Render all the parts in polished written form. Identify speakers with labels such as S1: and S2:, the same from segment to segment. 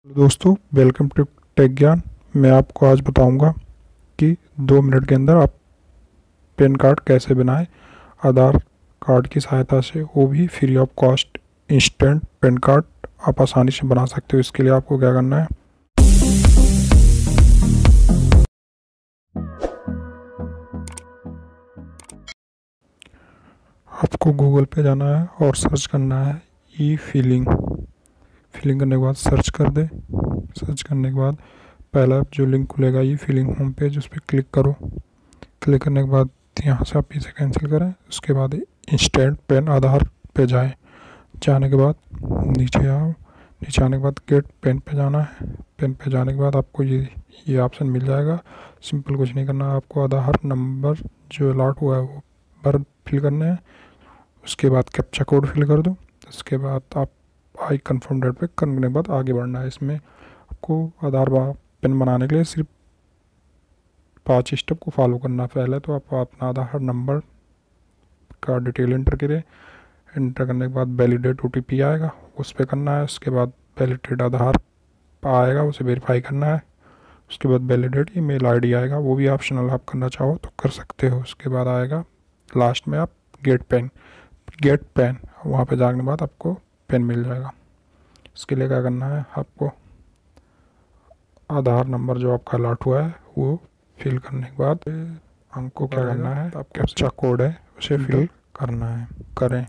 S1: दोस्तों, welcome to take ज्ञान। मैं आपको आज बताऊंगा कि 2 मिनट के अंदर आप पैन कार्ड कैसे बनाएं आधार कार्ड की सहायता से, वो भी free of cost. Instant PAN card आप आसानी से बना सकते हो। इसके लिए आपको क्या करना है, आपको गूगल पे जाना है और सर्च करना है ई फिलिंग। फिलिंग करने के बाद सर्च कर दे। सर्च करने के बाद पहला जो लिंक खुलेगा ई फिलिंग होम पेज, उस पर क्लिक करो। क्लिक करने के बाद यहाँ से आप इसे कैंसिल करें। उसके बाद इंस्टेंट पेन आधार पे जाएं। जाने के बाद नीचे आओ। नीचे आने के बाद गेट पेन पे जाना है। पेन पे जाने के बाद आपको ये ऑप्शन मिल जाएगा। सिंपल कुछ नहीं करना है, आपको आधार नंबर जो अलॉट हुआ है वो भर फिल करने हैं। उसके बाद कैप्चा कोड फिल कर दो। उसके बाद आप आई कन्फर्म डेट पे करने के बाद आगे बढ़ना है। इसमें आपको आधार पेन बनाने के लिए सिर्फ 5 स्टेप को फॉलो करना है। पहले तो आप अपना आधार नंबर का डिटेल इंटर करें। इंटर करने के बाद वैलिडेट OTP आएगा, उस पर करना है। उसके बाद वैलिडेट आधार आएगा, उसे वेरीफाई करना है। उसके बाद वैलिडेट ईमेल ID आएगा, वो भी ऑप्शनल, आप करना चाहो तो कर सकते हो। उसके बाद आएगा लास्ट में आप गेट पेन वहाँ पे जाने के बाद आपको पेन मिल जाएगा। इसके लिए क्या करना है, आपको आधार नंबर जो आपका अलॉट हुआ है वो फिल करने के बाद हमको क्या करना है, आपको कैप्चा कोड है उसे फिल करना है। करें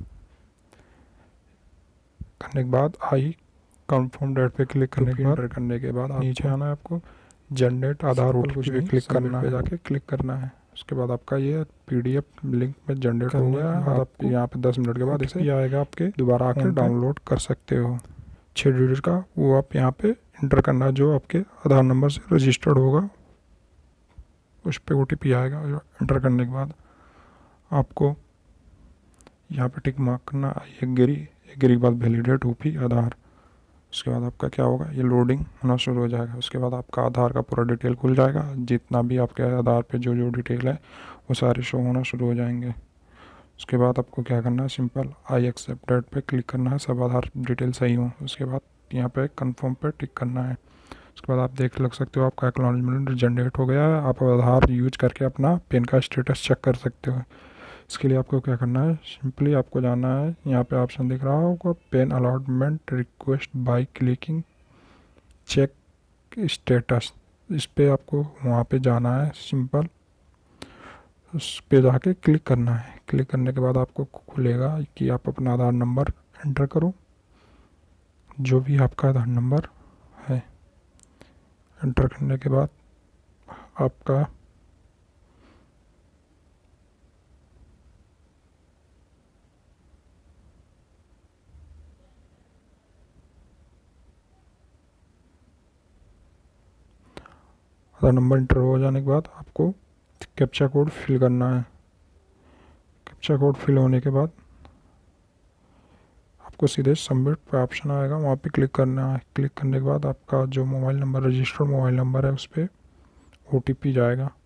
S1: करने के बाद आई कन्फर्म डेट पे क्लिक करने के बाद नीचे आना है। आपको जनरेट आधार OTP पे क्लिक करना है। जाके क्लिक करना है। उसके बाद आपका ये PDF लिंक में जनरेट हो गया। आप यहाँ पे 10 मिनट के बाद इसे आएगा, आपके दोबारा आकर डाउनलोड कर सकते हो। 6 डिजिट का वो आप यहाँ पे इंटर करना, जो आपके आधार नंबर से रजिस्टर्ड होगा उस पर OTP आएगा। इंटर करने के बाद आपको यहाँ पे टिक मार्क करना, एग्री के बाद वैलिडेट OTP आधार। उसके बाद आपका क्या होगा, ये लोडिंग होना शुरू हो जाएगा। उसके बाद आपका आधार का पूरा डिटेल खुल जाएगा। जितना भी आपके आधार पे जो जो डिटेल है वो सारे शो होना शुरू हो जाएंगे। उसके बाद आपको क्या करना है, सिंपल आई एक्सेप्ट डेट पे क्लिक करना है, सब आधार डिटेल सही हो। उसके बाद यहाँ पे कंफर्म पे टिक करना है। उसके बाद आप देख लग सकते हो आपका एक्नॉलेजमेंट जनरेट हो गया है। आप आधार यूज करके अपना पेन का स्टेटस चेक कर सकते हो। इसके लिए आपको क्या करना है, सिंपली आपको जाना है, यहाँ पे ऑप्शन दिख रहा होगा PAN allotment request by clicking check status. इस पे आपको वहाँ पे जाना है। सिंपल उस पे जाके क्लिक करना है। क्लिक करने के बाद आपको खुलेगा कि आप अपना आधार नंबर एंटर करो, जो भी आपका आधार नंबर है। एंटर करने के बाद आपका आधार नंबर इंटर हो जाने के बाद आपको कैप्चा कोड फिल करना है। कैप्चा कोड फिल होने के बाद आपको सीधे सबमिट पे ऑप्शन आएगा, वहाँ पे क्लिक करना है। क्लिक करने के बाद आपका जो mobile number registered mobile number है उस पर OTP जाएगा।